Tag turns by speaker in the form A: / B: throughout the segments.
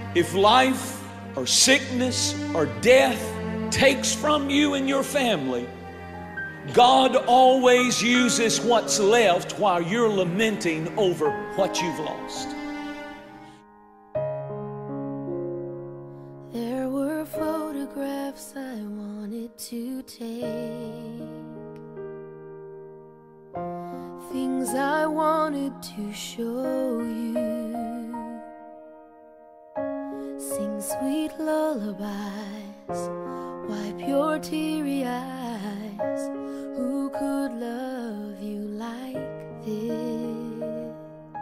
A: If life or sickness or death takes from you and your family, God always uses what's left while you're lamenting over what you've lost.
B: There were photographs I wanted to take, things I wanted to show you, sing sweet lullabies, wipe your teary eyes. Who could love you like this?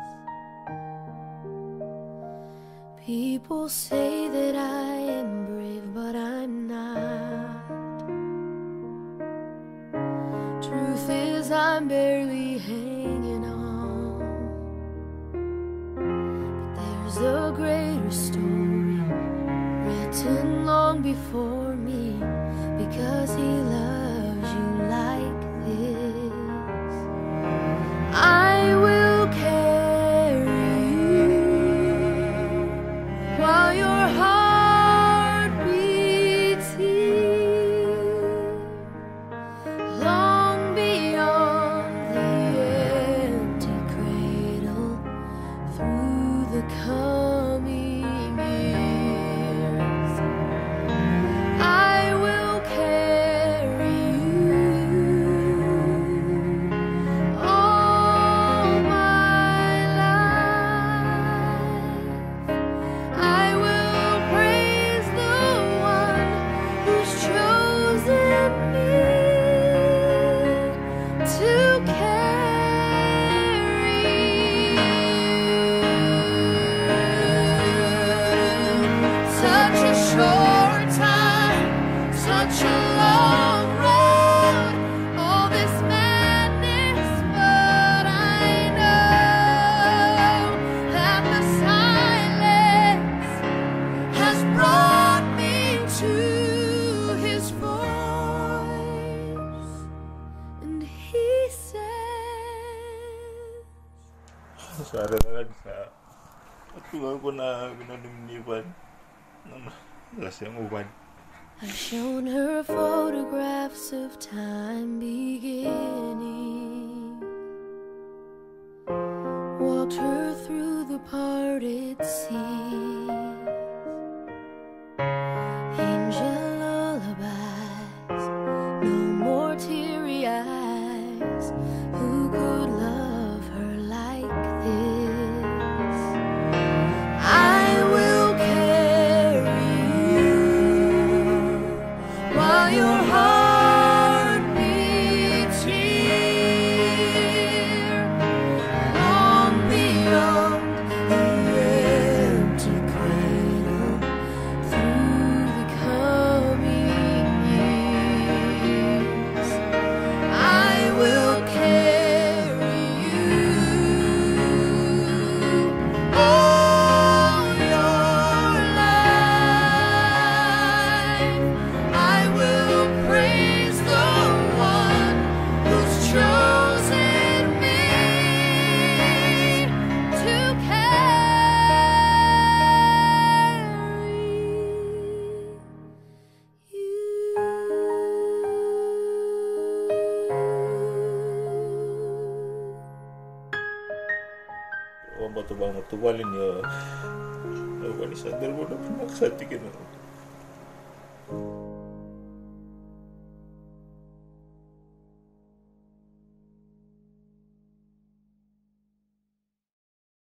B: People say that I am brave, but I'm not. Truth is, I'm barely hanging on. But there's a greater story written long before me, because He loves you like this. I will carry you while your heart beats here, long beyond the empty cradle, through the coming years. I will carry you all my life. I will praise the one who's chosen me to carry you. Such a short time, such a long road, all this madness, but I know that the silence has brought me to His voice, and He says,
C: Sana talaga sa tulad ko na binanimniwan ng lasang uwan.
B: I've shown her photographs of time beginning, walked her through the parted seas, angel lullabies, no more teary eyes. Who could love her like this? I will carry you while your heart beats here, long beyond the empty cradle, through the coming years. I will carry you all your life. I will praise the one who's chosen me to carry you.
C: O bato bang matuwalin niya. Wani sa dalwa na pinakasatikin na.